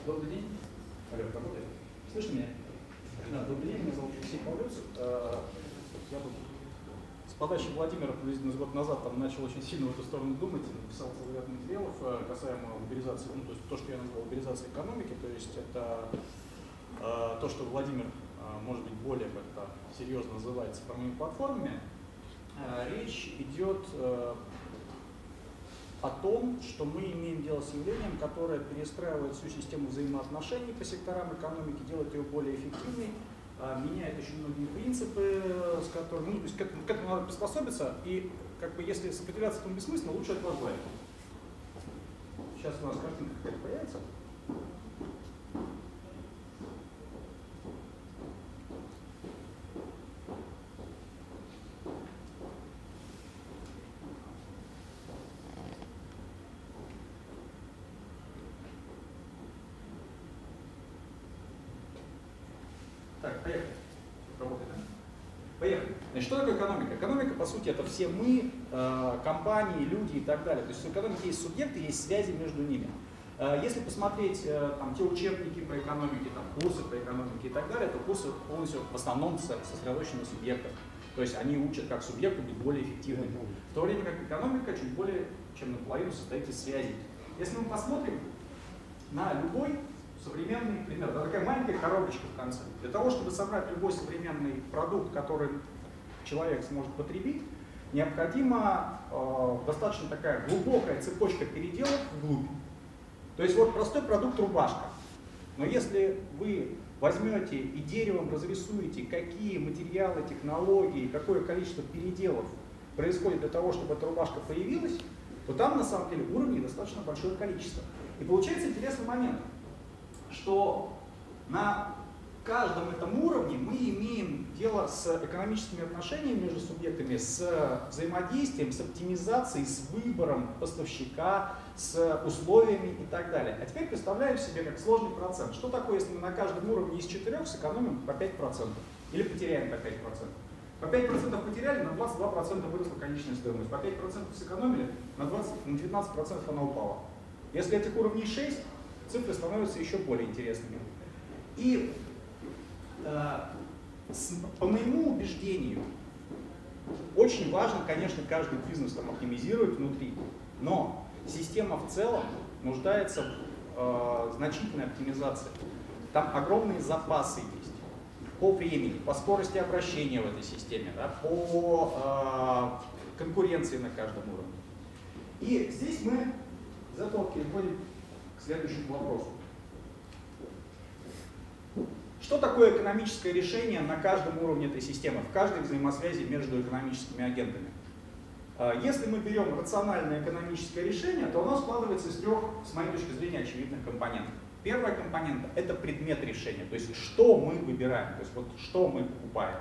Добрый день. Алло, работает? Слышно меня? Да, добрый день, меня зовут Алексей Павлюц. Я тут с подачи Владимира приблизительно год назад начал очень сильно в эту сторону думать и написал целый ряд материалов касаемо либерализации, ну, то есть то, что я назвал либерализацией экономики, то есть это то, что Владимир, может быть, более как-то серьезно называет цифровыми платформами. Речь идет о том, что мы имеем дело с явлением, которое перестраивает всю систему взаимоотношений по секторам экономики, делает ее более эффективной, меняет очень многие принципы, с которыми, ну, то есть к этому надо приспособиться, и как бы, если сопротивляться этому бессмысленно, лучше это возглавить. Сейчас у нас картинка какая-то появится. Так, поехали. Работает, да? Поехали. Значит, что такое экономика? Экономика, по сути, это все мы, компании, люди и так далее. То есть в экономике есть субъекты, есть связи между ними. Если посмотреть там, те учебники по экономике, там, курсы по экономике и так далее, то курсы полностью в основном сосредоточены на субъектах. То есть они учат, как субъекту быть более эффективными. В то время как экономика чуть более чем наполовину состоит из связей. Если мы посмотрим на любой современный пример, да, такая маленькая коробочка в конце. Для того, чтобы собрать любой современный продукт, который человек сможет потребить, необходима достаточно такая глубокая цепочка переделок вглубь. То есть вот простой продукт рубашка. Но если вы возьмете и деревом разрисуете, какие материалы, технологии, какое количество переделов происходит для того, чтобы эта рубашка появилась, то там на самом деле уровней достаточно большое количество. И получается интересный момент, что на каждом этом уровне мы имеем дело с экономическими отношениями между субъектами, с взаимодействием, с оптимизацией, с выбором поставщика, с условиями и так далее. А теперь представляем себе как сложный процент. Что такое, если мы на каждом уровне из 4 сэкономим по 5%? Или потеряем по 5%? По 5% потеряли, на 22% выросла конечная стоимость. По 5% сэкономили, на 19% она упала. Если этих уровней 6, цифры становятся еще более интересными. И по моему убеждению, очень важно, конечно, каждый бизнес там оптимизировать внутри, но система в целом нуждается в значительной оптимизации. Там огромные запасы есть по времени, по скорости обращения в этой системе, да, по конкуренции на каждом уровне. И здесь мы из этого переходим к следующему вопросу. Что такое экономическое решение на каждом уровне этой системы, в каждой взаимосвязи между экономическими агентами? Если мы берем рациональное экономическое решение, то оно складывается из трех, с моей точки зрения, очевидных компонентов. Первая компонента – это предмет решения, то есть что мы выбираем, то есть вот что мы покупаем.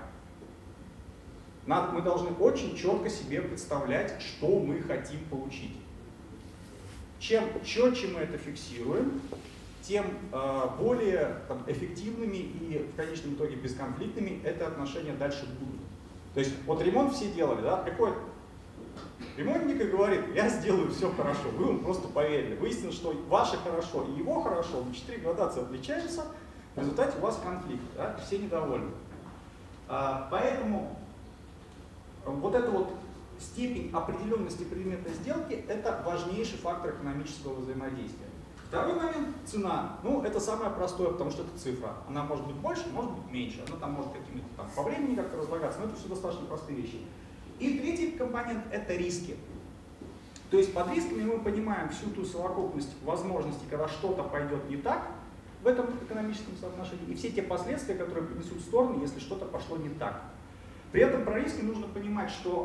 Мы должны очень четко себе представлять, что мы хотим получить. Чем четче мы это фиксируем, тем более эффективными и в конечном итоге бесконфликтными это отношения дальше будут. То есть вот ремонт все делали, да, приходит ремонтник и говорит, я сделаю все хорошо, вы ему просто поверили. Выяснилось, что ваше хорошо и его хорошо на 4 градации отличаются, в результате у вас конфликт, да, все недовольны. Поэтому вот эта вот степень определенности предмета сделки – это важнейший фактор экономического взаимодействия. Второй момент – цена. Ну, это самое простое, потому что это цифра. Она может быть больше, может быть меньше. Она там может какими-то там по времени как-то разлагаться, но это все достаточно простые вещи. И третий компонент – это риски. То есть под рисками мы понимаем всю ту совокупность возможностей, когда что-то пойдет не так в этом экономическом соотношении, и все те последствия, которые принесут стороны, если что-то пошло не так. При этом про риски нужно понимать, что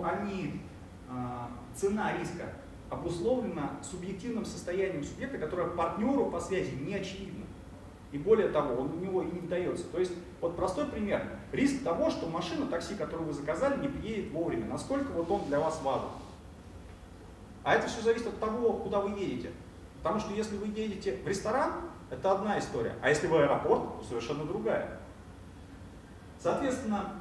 цена риска обусловлена субъективным состоянием субъекта, которое партнеру по связи не очевидно. И более того, он у него и не дается. То есть, вот простой пример. Риск того, что машина, такси, которую вы заказали, не приедет вовремя. Насколько вот он для вас важен. А это все зависит от того, куда вы едете. Потому что если вы едете в ресторан, это одна история. А если в аэропорт, то совершенно другая. Соответственно,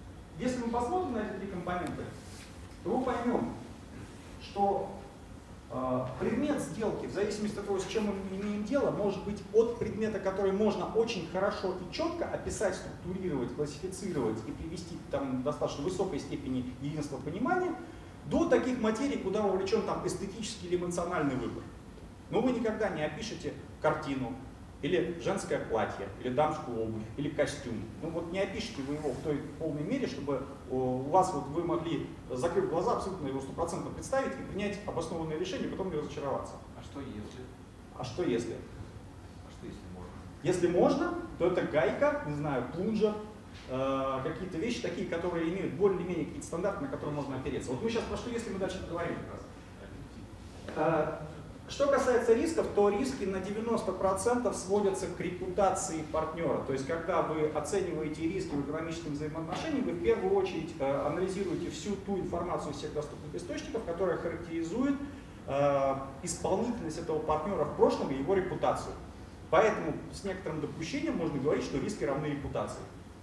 если мы посмотрим на эти три компоненты, то мы поймем, что Предмет сделки, в зависимости от того, с чем мы имеем дело, может быть от предмета, который можно очень хорошо и четко описать, структурировать, классифицировать и привести там, к достаточно высокой степени единства понимания, до таких материй, куда вовлечен там, эстетический или эмоциональный выбор. Но вы никогда не опишете картину, или женское платье, или дамскую обувь, или костюм. Ну вот не опишите вы его в той полной мере, чтобы у вас вот вы могли, закрыв глаза, абсолютно его 100% представить и принять обоснованное решение, потом не разочароваться. А что если? А что если? А что если можно? Если можно, то это гайка, не знаю, плунжер, какие-то вещи такие, которые имеют более-менее какие-то стандарты, на которые можно опереться. Вот мы сейчас про что если мы дальше поговорим как раз. Что касается рисков, то риски на 90% сводятся к репутации партнера. То есть, когда вы оцениваете риски в экономическом взаимоотношении, вы в первую очередь анализируете всю ту информацию из всех доступных источников, которая характеризует исполнительность этого партнера в прошлом и его репутацию. Поэтому с некоторым допущением можно говорить, что риски равны репутации.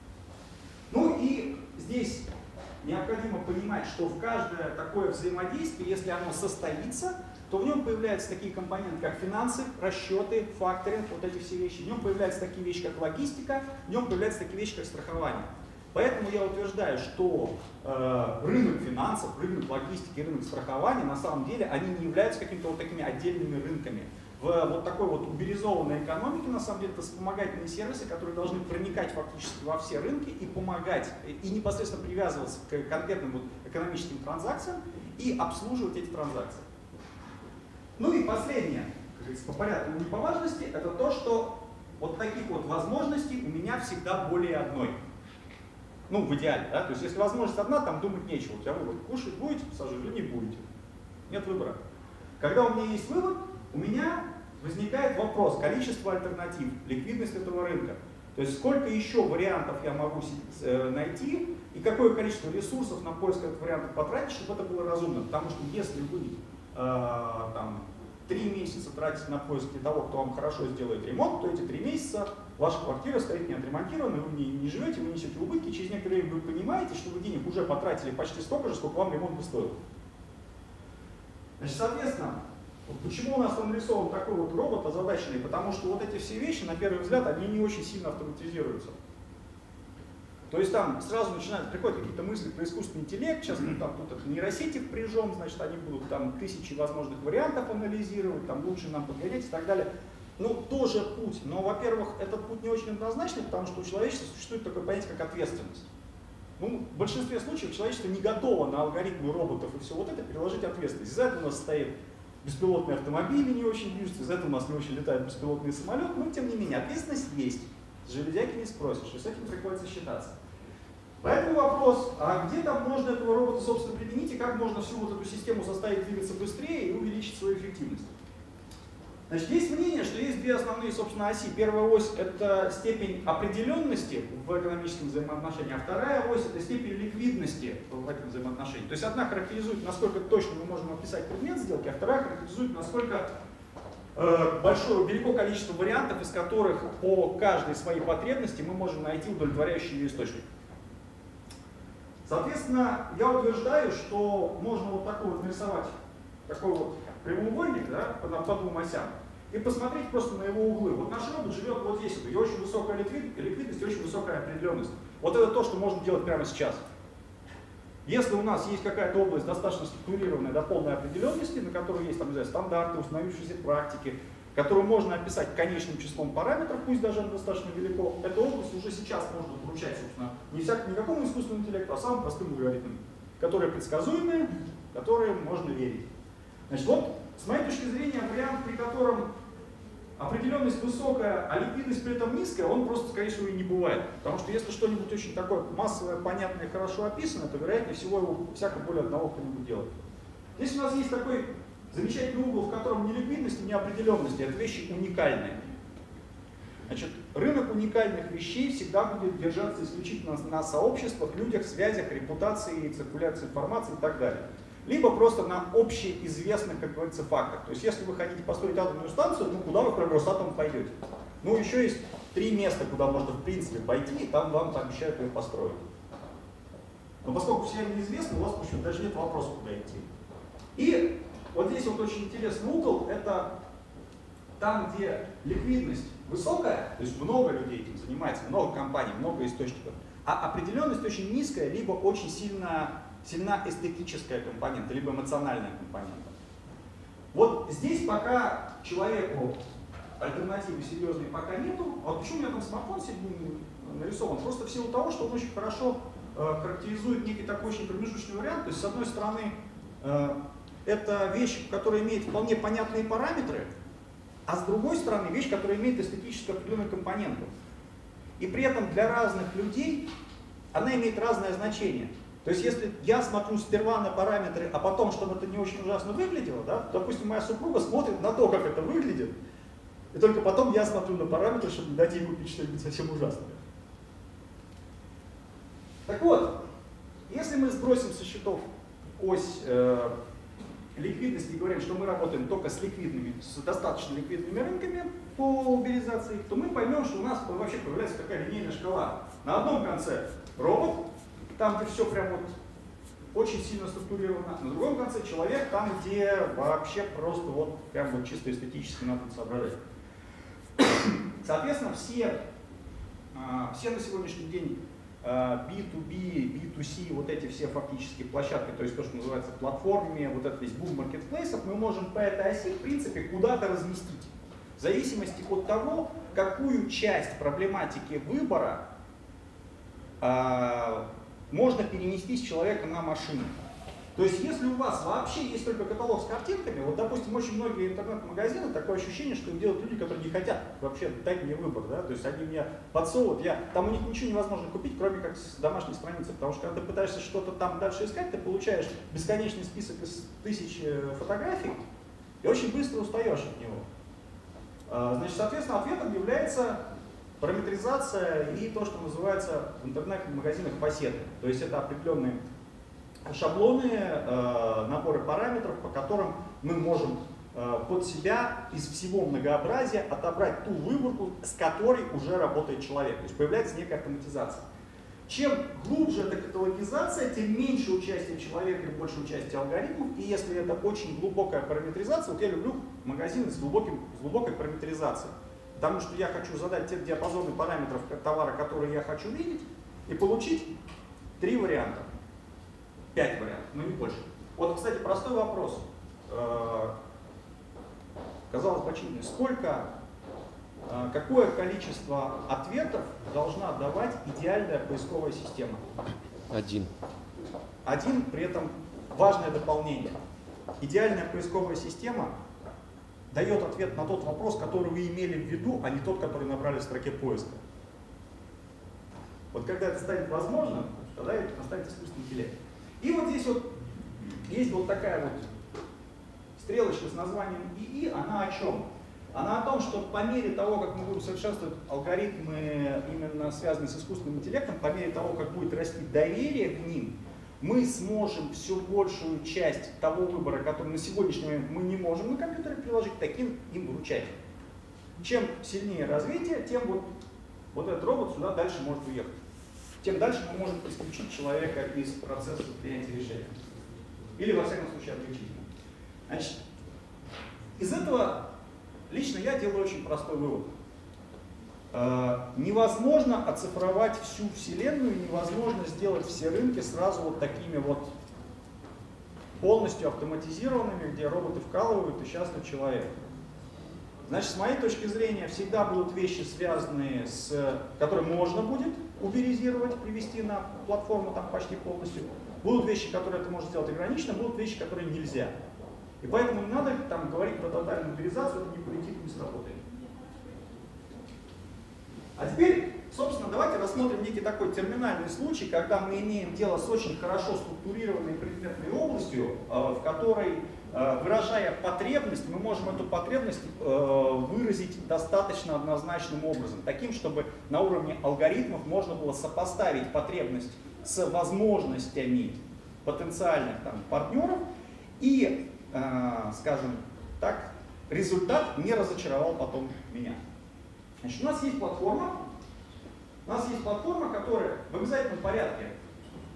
Ну и здесь необходимо понимать, что в каждое такое взаимодействие, если оно состоится, то в нем появляются такие компоненты, как финансы, расчеты, факторинг, вот эти все вещи. В нем появляются такие вещи, как логистика, в нем появляются такие вещи, как страхование. Поэтому я утверждаю, что рынок финансов, рынок логистики, рынок страхования, на самом деле, они не являются какими-то вот такими отдельными рынками. В вот такой вот уберизованной экономике, на самом деле, это вспомогательные сервисы, которые должны проникать фактически во все рынки и помогать, и непосредственно привязываться к конкретным вот экономическим транзакциям и обслуживать эти транзакции. Ну и последнее, как говорится, по порядку, не по важности, это то, что вот таких вот возможностей у меня всегда более одной. Ну, в идеале, да? То есть, если возможность одна, там думать нечего. У тебя выбор, кушать будете пассажиры или не будете. Нет выбора. Когда у меня есть выбор, у меня возникает вопрос количества альтернатив, ликвидность этого рынка. То есть, сколько еще вариантов я могу найти и какое количество ресурсов на поиск этих вариантов потратить, чтобы это было разумно. Потому что если вы там, 3 месяца тратите на поиски того, кто вам хорошо сделает ремонт, то эти 3 месяца ваша квартира стоит не отремонтирована, вы не живете, вы несете убытки, через некоторое время вы понимаете, что вы денег уже потратили почти столько же, сколько вам ремонт бы стоил. Значит, соответственно, вот почему у нас нарисован такой вот робот озадаченный? Потому что вот эти все вещи, на первый взгляд, они не очень сильно автоматизируются. То есть там сразу приходят какие-то мысли про искусственный интеллект, сейчас мы там тут нейросети впряжем, значит они будут там тысячи возможных вариантов анализировать, там лучше нам подгонять и так далее. Ну, тоже путь, но, во-первых, этот путь не очень однозначный, потому что у человечества существует такое понятие, как ответственность. Ну, в большинстве случаев человечество не готово на алгоритмы роботов и все вот это переложить ответственность. Из-за этого у нас стоит беспилотные автомобили не очень движутся, из-за этого у нас не очень летают беспилотные самолеты, но тем не менее ответственность есть. С железяки не спросишь, и с этим приходится считаться. Поэтому вопрос, а где там можно этого робота, собственно, применить, и как можно всю вот эту систему заставить двигаться быстрее и увеличить свою эффективность? Значит, есть мнение, что есть две основные, собственно, оси. Первая ось – это степень определенности в экономическом взаимоотношении, а вторая ось – это степень ликвидности в этом взаимоотношении. То есть одна характеризует, насколько точно мы можем описать предмет сделки, а вторая характеризует, насколько велико количество вариантов, из которых по каждой своей потребности мы можем найти удовлетворяющий ее источник. Соответственно, я утверждаю, что можно вот такой вот нарисовать такой вот прямоугольник, да, по двум осям, и посмотреть просто на его углы. Вот наш робот живет вот здесь, у него очень высокая ликвидность и очень высокая определенность. Вот это то, что можно делать прямо сейчас. Если у нас есть какая-то область достаточно структурированная до полной определенности, на которой есть там, не знаю, стандарты, установившиеся практики, которую можно описать конечным числом параметров, пусть даже она достаточно велико, эта область уже сейчас можно поручать, собственно, не какому искусственному интеллекту, а самым простым алгоритмам, которые предсказуемые, которым можно верить. Значит, вот, с моей точки зрения, вариант, при котором определенность высокая, а ликвидность при этом низкая, он просто, скорее всего, и не бывает. Потому что если что-нибудь очень такое массовое, понятное, хорошо описано, то, вероятнее всего, его всяко более одного кто-нибудь делает. Здесь у нас есть такой замечательный угол, в котором ни ликвидности, ни определенности, это вещи уникальные. Значит, рынок уникальных вещей всегда будет держаться исключительно на сообществах, людях, связях, репутации, циркуляции информации и так далее. Либо просто на общеизвестных, как говорится, фактах. То есть, если вы хотите построить атомную станцию, ну куда вы, кроме Росатома, пойдете? Ну, еще есть 3 места, куда можно, в принципе, пойти, и там вам пообещают ее построить. Но поскольку всем неизвестно, у вас, в общем, даже нет вопроса, куда идти. И Вот здесь вот очень интересный угол, это там, где ликвидность высокая, то есть много людей этим занимается, много компаний, много источников, а определенность очень низкая, либо очень сильна эстетическая компонента, либо эмоциональная компонента. Вот здесь пока человеку альтернативы серьезной пока нету. А вот почему у меня там смартфон сегодня нарисован? Просто в силу того, что он очень хорошо характеризует некий такой очень промежуточный вариант. То есть, с одной стороны, это вещь, которая имеет вполне понятные параметры, а с другой стороны, вещь, которая имеет эстетическую определенную компоненту. И при этом для разных людей она имеет разное значение. То есть, если я смотрю сперва на параметры, а потом, чтобы это не очень ужасно выглядело, да, допустим, моя супруга смотрит на то, как это выглядит, и только потом я смотрю на параметры, чтобы не дать ей купить что-нибудь совсем ужасное. Так вот, если мы сбросим со счетов ось ликвидности и говорим, что мы работаем только с достаточно ликвидными рынками по уберизации, то мы поймем, что у нас вообще появляется такая линейная шкала. На одном конце робот, там, где все прям вот очень сильно структурировано, на другом конце человек, там, где вообще просто вот прям вот чисто эстетически надо соображать. Соответственно, все на сегодняшний день B2B, B2C, вот эти все фактически площадки, то есть то, что называется платформами, вот этот весь бум маркетплейсов, мы можем по этой оси, в принципе, куда-то разместить. В зависимости от того, какую часть проблематики выбора можно перенести с человека на машину. То есть, если у вас вообще есть только каталог с картинками, вот, допустим, очень многие интернет-магазины, такое ощущение, что их делают люди, которые не хотят вообще дать мне выбор, да, то есть они мне подсовывают, там у них ничего невозможно купить, кроме как с домашней страницы, потому что когда ты пытаешься что-то там дальше искать, ты получаешь бесконечный список из 1000 фотографий и очень быстро устаешь от него. Значит, соответственно, ответом является параметризация и то, что называется в интернет-магазинах фасеты, то есть это определенные шаблоны, наборы параметров, по которым мы можем под себя из всего многообразия отобрать ту выборку, с которой уже работает человек. То есть появляется некая автоматизация. Чем глубже эта каталогизация, тем меньше участия человека и больше участия алгоритмов. И если это очень глубокая параметризация, вот я люблю магазины с глубокой параметризацией. Потому что я хочу задать те диапазоны параметров товара, которые я хочу видеть, и получить 3 варианта. 5 вариантов, но не больше. Вот, кстати, простой вопрос. Казалось бы, очевидно, какое количество ответов должна давать идеальная поисковая система? 1. 1, при этом важное дополнение. Идеальная поисковая система дает ответ на тот вопрос, который вы имели в виду, а не тот, который набрали в строке поиска. Вот когда это станет возможным, тогда это настанет искусственный интеллект. И вот здесь вот есть вот такая вот стрелочка с названием ИИ, она о чем? Она о том, что по мере того, как мы будем совершенствовать алгоритмы, именно связанные с искусственным интеллектом, по мере того, как будет расти доверие к ним, мы сможем все большую часть того выбора, который на сегодняшний момент мы не можем на компьютере приложить, таким им вручать. Чем сильнее развитие, тем вот этот робот сюда дальше может уехать. Тем дальше мы можем исключить человека из процесса принятия решения. Или, во всяком случае, отключить. Значит, из этого лично я делаю очень простой вывод. Невозможно оцифровать всю Вселенную, невозможно сделать все рынки сразу вот такими вот полностью автоматизированными, где роботы вкалывают и счастлив человек. Значит, с моей точки зрения, всегда будут вещи, связанные с, которые можно будет уберизировать, привести на платформу там почти полностью. Будут вещи, которые это может сделать ограниченно, будут вещи, которые нельзя. И поэтому не надо там говорить про тотальную уберизацию, это не полетит, не сработает. А теперь, собственно, давайте рассмотрим некий такой терминальный случай, когда мы имеем дело с очень хорошо структурированной предметной областью, в которой, выражая потребность, мы можем эту потребность выразить достаточно однозначным образом, таким, чтобы на уровне алгоритмов можно было сопоставить потребность с возможностями потенциальных там партнеров и, скажем так, результат не разочаровал потом меня. Значит, у нас есть платформа, которая в обязательном порядке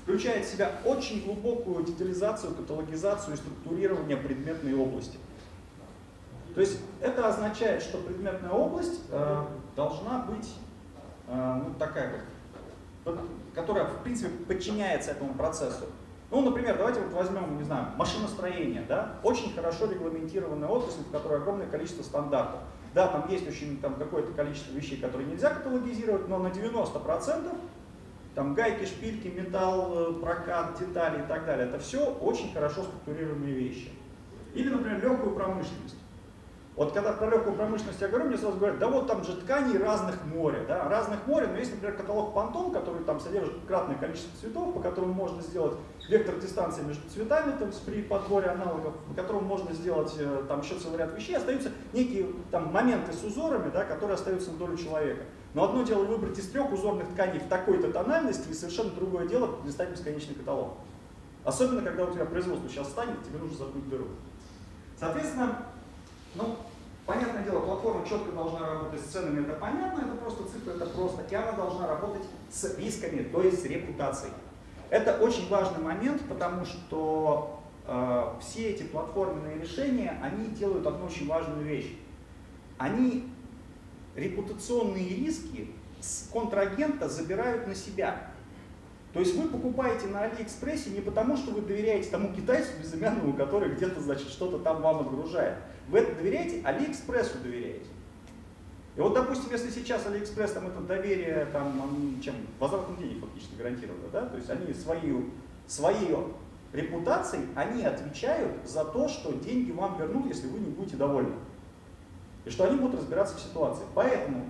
включает в себя очень глубокую детализацию, каталогизацию и структурирование предметной области. То есть это означает, что предметная область должна быть такая, которая в принципе подчиняется этому процессу. Ну, например, давайте вот возьмем, не знаю, машиностроение, да? Очень хорошо регламентированная отрасль, в которой огромное количество стандартов. Да, там есть очень какое-то количество вещей, которые нельзя каталогизировать, но на 90% там гайки, шпильки, металл, прокат, детали и так далее, это все очень хорошо структурированные вещи. Или, например, легкую промышленность. Вот когда про легкую промышленность я говорю, мне сразу говорят, да вот там же тканей разных море, да, разных море, но есть, например, каталог Pantone, который там содержит кратное количество цветов, по которому можно сделать вектор дистанции между цветами там, при подборе аналогов, по которому можно сделать там еще целый ряд вещей, остаются некие там моменты с узорами, да, которые остаются на долю человека. Но одно дело выбрать из 3 узорных тканей в такой-то тональности, и совершенно другое дело листать бесконечный каталог. Особенно, когда у тебя производство сейчас станет, тебе нужно заткнуть дыру. Соответственно, ну, понятное дело, платформа четко должна работать с ценами, это понятно, это просто цифры, это просто. И она должна работать с рисками, то есть с репутацией. Это очень важный момент, потому что все эти платформенные решения, они делают одну очень важную вещь. Они репутационные риски с контрагента забирают на себя. То есть вы покупаете на Алиэкспрессе не потому, что вы доверяете тому китайцу безымянному, который где-то, значит, что-то там вам отгружает. Вы это доверяете, Алиэкспрессу доверяете. И вот, допустим, если сейчас Алиэкспресс, там это доверие, там, чем возвратом денег фактически гарантировано, да? То есть они своей репутацией, они отвечают за то, что деньги вам вернут, если вы не будете довольны. И что они будут разбираться в ситуации. Поэтому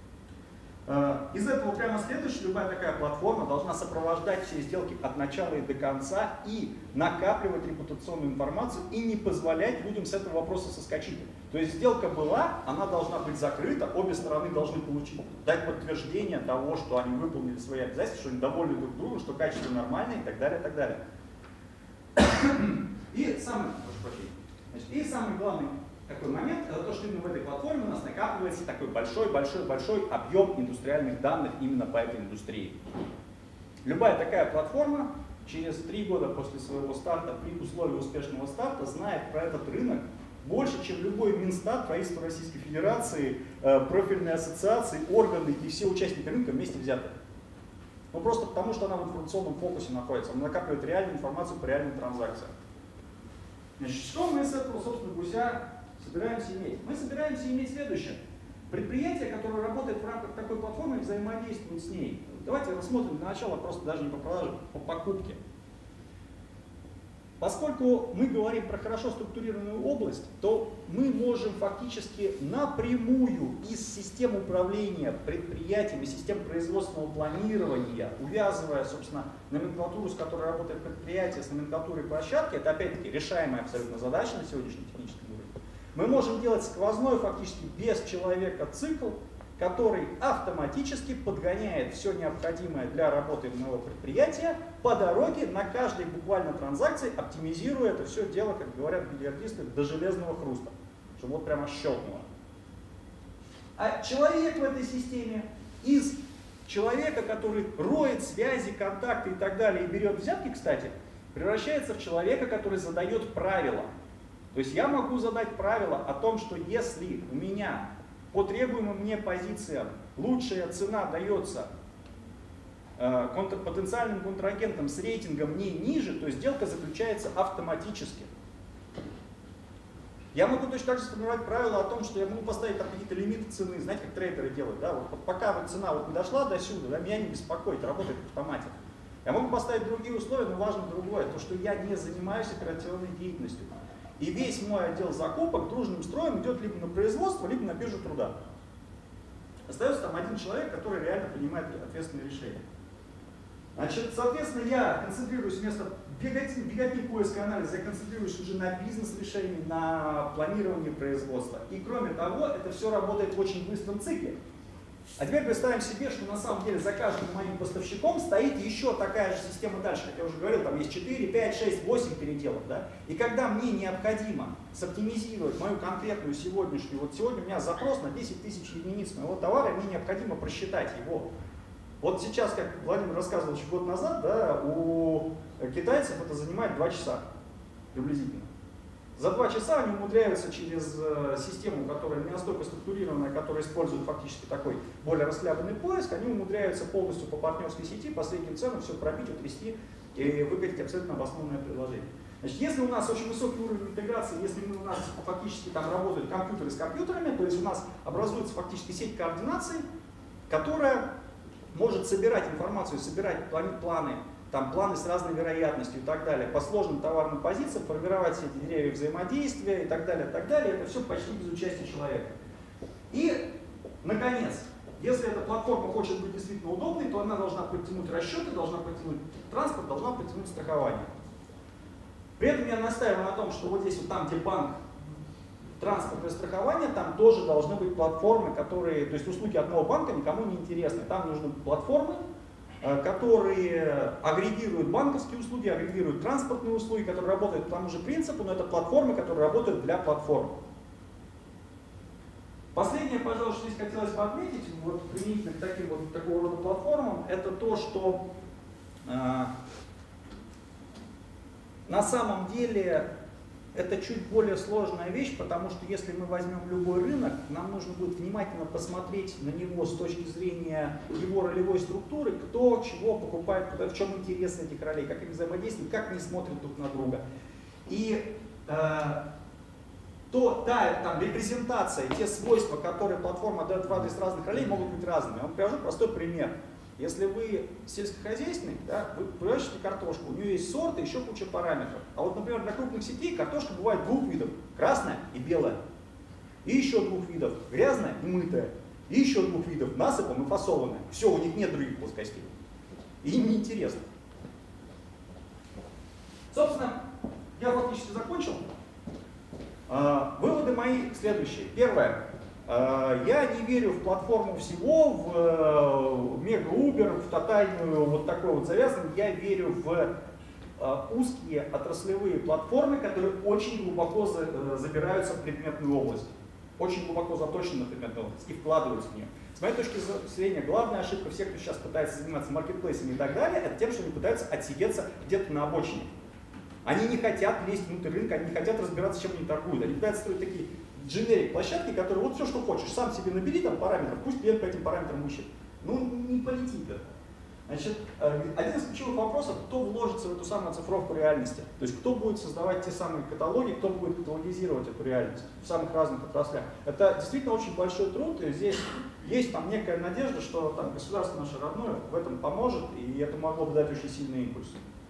из этого прямо следует, что любая такая платформа должна сопровождать все сделки от начала и до конца и накапливать репутационную информацию и не позволять людям с этого вопроса соскочить. То есть сделка была, она должна быть закрыта, обе стороны должны дать подтверждение того, что они выполнили свои обязательства, что они довольны друг другом, что качество нормальное и так далее, и так далее. И самый главный такой момент, это то, что именно в этой платформе у нас накапливается такой большой объем индустриальных данных именно по этой индустрии. Любая такая платформа через 3 года после своего старта, при условии успешного старта, знает про этот рынок больше, чем любой Минстат, правительство Российской Федерации, профильные ассоциации, органы и все участники рынка вместе взяты. Ну просто потому, что она в информационном фокусе находится, она накапливает реальную информацию по реальным транзакциям. Значит, что мы с этого, собственно, гуся собираемся иметь? Мы собираемся иметь следующее. Предприятия, которые работают в рамках такой платформы, взаимодействуют с ней. Давайте рассмотрим для начала просто даже не по продаже, по покупке. Поскольку мы говорим про хорошо структурированную область, то мы можем фактически напрямую из систем управления предприятиями, систем производственного планирования, увязывая, собственно, номенклатуру, с которой работает предприятие, с номенклатурой площадки, это опять-таки решаемая абсолютно задача на сегодняшний технический уровень, мы можем делать сквозной, фактически без человека цикл, который автоматически подгоняет все необходимое для работы моего предприятия по дороге на каждой буквально транзакции, оптимизируя это все дело, как говорят бильярдисты, до железного хруста, чтобы вот прямо щелкнуло. А человек в этой системе из человека, который роет связи, контакты и так далее, и берет взятки, кстати, превращается в человека, который задает правила. То есть я могу задать правило о том, что если у меня по требуемым мне позициям лучшая цена дается потенциальным контрагентам с рейтингом не ниже, то сделка заключается автоматически. Я могу точно так же сформировать правило о том, что я могу поставить там какие-то лимиты цены, знаете, как трейдеры делают, да? Вот пока вот цена вот не дошла до сюда, да, меня не беспокоит, работает в автомате. Я могу поставить другие условия, но важно другое, то, что я не занимаюсь операционной деятельностью. И весь мой отдел закупок дружным строем идет либо на производство, либо на биржу труда. Остается там один человек, который реально принимает ответственные решения. Значит, соответственно, я концентрируюсь вместо беготни поиска и анализа, я концентрируюсь уже на бизнес-решении, на планировании производства. И кроме того, это все работает в очень быстром цикле. А теперь представим себе, что на самом деле за каждым моим поставщиком стоит еще такая же система дальше. Как я уже говорил, там есть 4, 5, 6, 8 переделов. Да? И когда мне необходимо соптимизировать мою конкретную сегодняшнюю, вот сегодня у меня запрос на 10 тысяч единиц моего товара, и мне необходимо просчитать его Вот сейчас, как Владимир рассказывал еще год назад, да, у китайцев это занимает 2 часа приблизительно. За 2 часа они умудряются через систему, которая не настолько структурированная, которая использует фактически такой более расхлябанный поиск, они умудряются полностью по партнерской сети, по средним ценам все пробить, утрясти и выкатить абсолютно обоснованное предложение. Значит, если у нас очень высокий уровень интеграции, если у нас фактически там работают компьютеры с компьютерами, то есть у нас образуется фактически сеть координаций, которая может собирать информацию, собирать планы, там планы с разной вероятностью и так далее, по сложным товарным позициям, формировать все эти деревья взаимодействия и так далее, это все почти без участия человека. И, наконец, если эта платформа хочет быть действительно удобной, то она должна подтянуть расчеты, должна подтянуть транспорт, должна подтянуть страхование. При этом я настаиваю на том, что вот здесь, вот там, где банк, транспорт и страхование, там тоже должны быть платформы, которые, то есть услуги одного банка никому не интересны. Там нужны платформы, которые агрегируют банковские услуги, агрегируют транспортные услуги, которые работают по тому же принципу, но это платформы, которые работают для платформ. Последнее, пожалуй, что здесь хотелось бы отметить, вот применительно к таким вот такого рода платформам, это то, что на самом деле это чуть более сложная вещь, потому что если мы возьмем любой рынок, нам нужно будет внимательно посмотреть на него с точки зрения его ролевой структуры, кто чего покупает, в чем интерес этих ролей, как они взаимодействуют, как они смотрят друг на друга. И та там, репрезентация, те свойства, которые платформа дает в адрес разных ролей, могут быть разными. Я вам привожу простой пример. Если вы сельскохозяйственник, да, вы выращиваете картошку, у нее есть сорт и еще куча параметров. А вот, например, для крупных сетей картошка бывает 2 видов, красная и белая. И еще 2 видов, грязная и мытая. И еще 2 видов, насыпом и фасованная. Все, у них нет других плоскостей. И им не интересно. Собственно, я фактически закончил. Выводы мои следующие. Первое. Я не верю в платформу всего, в мега-убер, в тотальную вот такой вот завязанность. Я верю в узкие отраслевые платформы, которые очень глубоко забираются в предметную область. Очень глубоко заточены на предметную область и вкладываются в нее. С моей точки зрения, главная ошибка всех, кто сейчас пытается заниматься маркетплейсами и так далее, это тем, что они пытаются отсидеться где-то на обочине. Они не хотят лезть внутрь рынка, они не хотят разбираться, чем они торгуют. Они пытаются строить такие дженерик площадки, которые вот все, что хочешь, сам себе набери там параметров, пусть клиент по этим параметрам ищет. Ну, не полетит это. Значит, один из ключевых вопросов, кто вложится в эту самую оцифровку реальности. То есть, кто будет создавать те самые каталоги, кто будет каталогизировать эту реальность в самых разных отраслях. Это действительно очень большой труд, и здесь есть там некая надежда, что там государство наше родное в этом поможет, и это могло бы дать очень сильный импульс.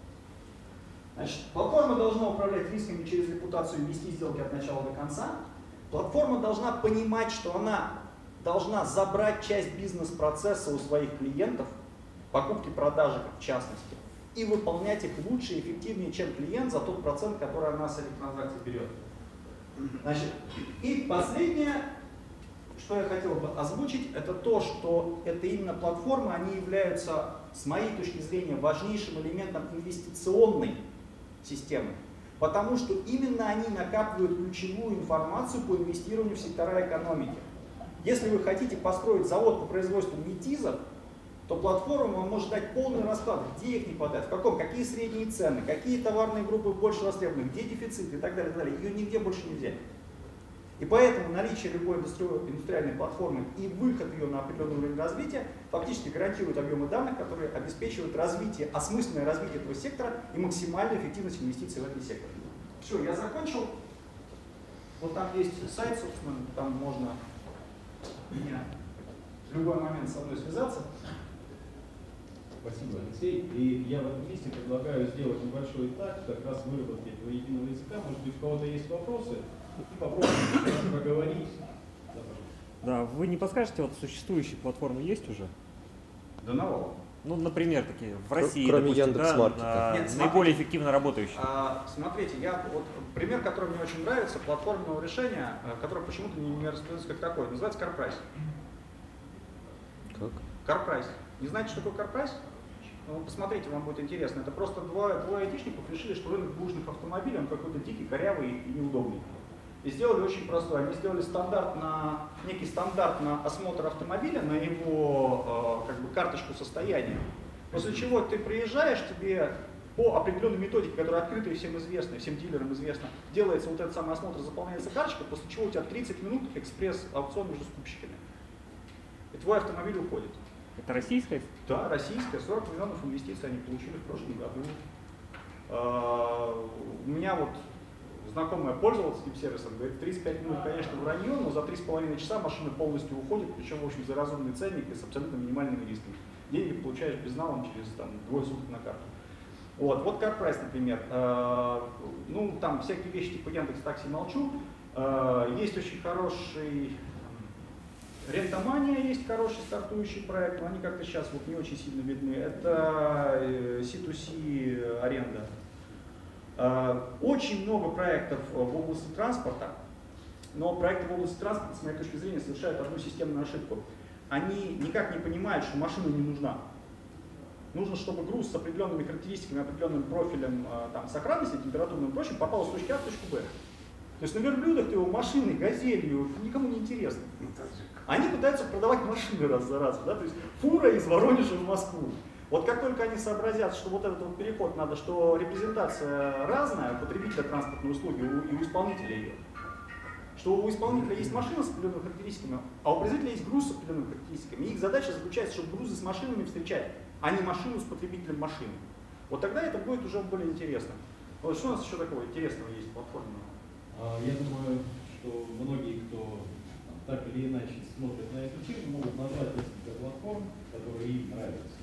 Значит, платформа должна управлять рисками через репутацию и вести сделки от начала до конца. Платформа должна понимать, что она должна забрать часть бизнес-процесса у своих клиентов, покупки-продажи в частности, и выполнять их лучше и эффективнее, чем клиент, за тот процент, который она с этих транзакций берет. Значит, и последнее, что я хотел бы озвучить, это то, что это именно платформы, они являются, с моей точки зрения, важнейшим элементом инвестиционной системы. Потому что именно они накапливают ключевую информацию по инвестированию в сектора экономики. Если вы хотите построить завод по производству метизов, то платформа вам может дать полный расклад, где их не хватает, в каком, какие средние цены, какие товарные группы больше востребованы, где дефицит и так далее, и так далее. Ее нигде больше не взять. И поэтому наличие любой индустриальной платформы и выход ее на определенный уровень развития фактически гарантирует объемы данных, которые обеспечивают развитие, осмысленное развитие этого сектора и максимальную эффективность инвестиций в этот сектор. Все, я закончил. Вот там есть сайт, собственно, там можно в любой момент со мной связаться. Спасибо, Алексей. И я в этом месте предлагаю сделать небольшой этап, как раз выработки этого единого языка. Может быть, у кого-то есть вопросы? И попробуем поговорить. Да, вы не подскажете, вот существующие платформы есть уже? Да навалом. Ну, например, такие в России, кроме допустим, Яндекс.Маркета. Нет, наиболее эффективно работающие. Смотрите, вот пример, который мне очень нравится, платформенного решения, которое почему-то не распределяется как такое, называется CarPrice. Как? CarPrice. Не знаете, что такое CarPrice? Ну, посмотрите, вам будет интересно. Это просто двое айтишников решили, что рынок бушных автомобилей, он какой-то дикий, корявый и неудобный. И сделали очень простой. Они сделали некий стандарт на осмотр автомобиля, на его как бы карточку состояния. После чего ты приезжаешь, тебе по определенной методике, которая открыта и всем известна, всем дилерам известна, делается вот этот самый осмотр, заполняется карточка, после чего у тебя 30 минут экспресс-аукцион между скупщиками. И твой автомобиль уходит. Это российская? Да, российская, 40 миллионов инвестиций они получили в прошлом году. У меня вот знакомая пользовалась этим сервисом, говорит, 35 минут, конечно, вранье, но за 3,5 часа машина полностью уходит, причем, в общем, за разумный ценник и с абсолютно минимальными рисками. Деньги получаешь безналом через двое суток на карту. Вот CarPrice, например. Ну, там всякие вещи типа Яндекс.Такси молчу. Есть очень хороший Рентомания, есть хороший стартующий проект, но они как-то сейчас вот не очень сильно видны. Это C2C аренда. Очень много проектов в области транспорта, но проекты в области транспорта, с моей точки зрения, совершают одну системную ошибку. Они никак не понимают, что машина не нужна. Нужно, чтобы груз с определенными характеристиками, определенным профилем сохранности, температурным и прочим, попал с точки А в точку Б. То есть на верблюдах ты его машиной, газелью, никому не интересно. Они пытаются продавать машины раз за разом, да? То есть фура из Воронежа в Москву. Вот как только они сообразят, что вот этот вот переход надо, что репрезентация разная, у потребителя транспортной услуги и у исполнителя ее, что у исполнителя есть машина с определенными характеристиками, а у производителя есть груз с определенными характеристиками. И их задача заключается, чтобы грузы с машинами встречать, а не машину с потребителем машины. Вот тогда это будет уже более интересно. Вот что у нас еще такого интересного есть платформенного? Я думаю, что многие, кто так или иначе смотрят на эту тему, могут назвать несколько платформ, которые им нравятся.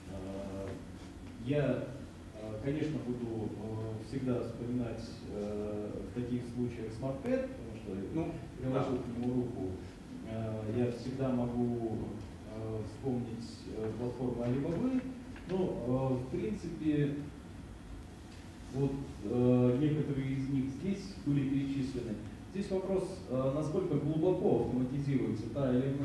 Я, конечно, буду всегда вспоминать в таких случаях SmartPad, потому что приложил к нему руку. Я всегда могу вспомнить платформу Alibaba. Ну, в принципе, вот некоторые из них здесь были перечислены. Здесь вопрос, насколько глубоко автоматизируется та или иная